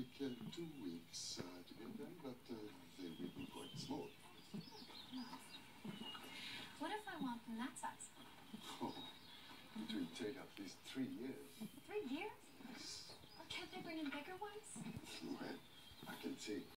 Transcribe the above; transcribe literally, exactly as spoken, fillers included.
take uh, two weeks uh, to get them, but uh, they will be quite small. What if I want them that size? Oh, it will take at least three years. Three years? Yes. Or can't they bring in bigger ones? Well, I can see.